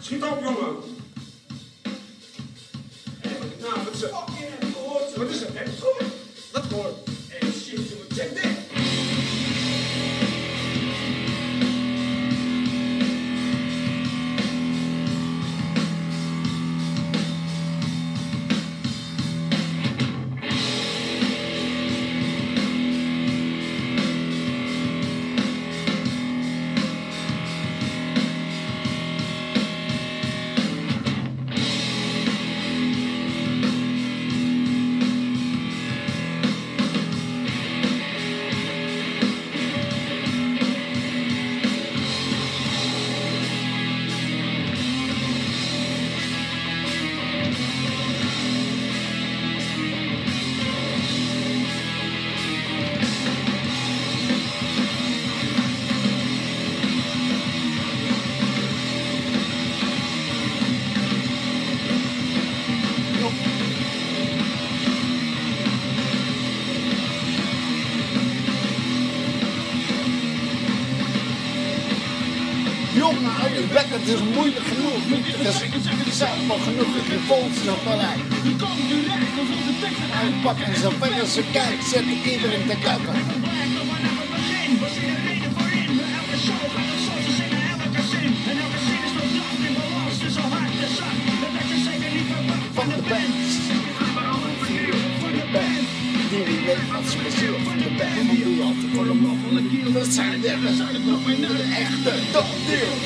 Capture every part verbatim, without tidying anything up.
Schiet op, jongen. Hé, nou, wat is er? Wat is er? Hé, goed. Wat hoor? Hé, shit, jongen, check dit. Jongen, hou je bek, het is moeilijk genoeg. Het is allemaal genoeg, ik heb volgens nog wel uit. Hij pakt en zo ver als ze kijkt, zet ik iedereen te kakken. Van de band. Van de band. Die niet weet wat ze bezielt. Van de band. Die altijd voor een mogelijk deal. Dat zijn de, dat zijn de, de echte topdeal.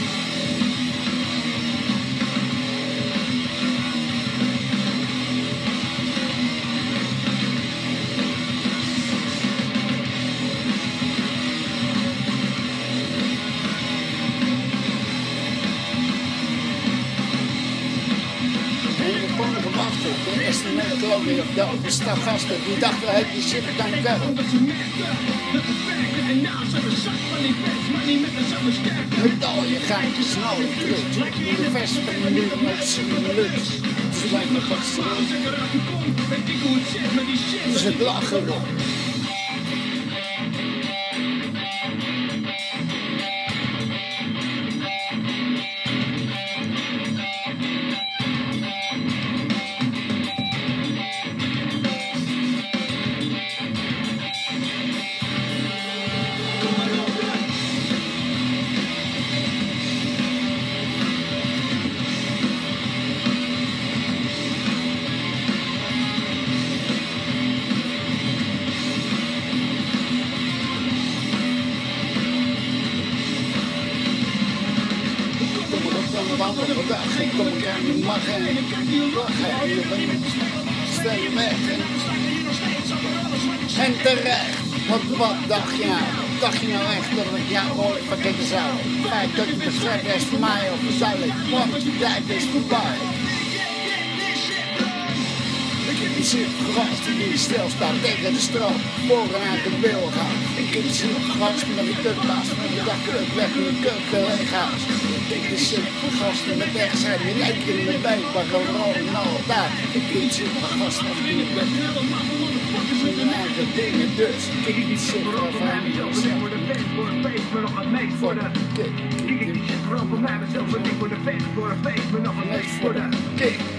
De eerste mensen geloven op de openstap gasten die dachten dat die shit kan kunnen. Met al je gaatjes en al je druk. De vespen nu met z'n lucht. Ze lijkt me vast terug. Dus het lachen erop. Vandaag ik kom ik aan de mag en lachen. Je bent stel je weg. En terecht. Want wat dacht je nou? Dacht je nou echt dat ik jou ooit vergeten zou? Kijk dat je beseft is voor mij of verzuilig. Want je tijd is voorbij. Ik heb die zin gast die stilstaat tegen de stroom. Morgen uit de wil gaan. Ik heb die zin gast met een kutbaas. Met de dag terug weg in de kutcollega's. Ik heb die zin gasten met weg zijn. Die lijken in de been. Maar gewoon en altijd. Ik heb die zin gast met die weg. Mijn eigen dingen dus. Ik heb die zin van mij. Voor de fans, voor een feest, maar nog een meest voor de kick. Ik heb die shit vooral voor mij, mezelf, maar niet voor de fans, voor een feest, maar nog een meest voor de kick.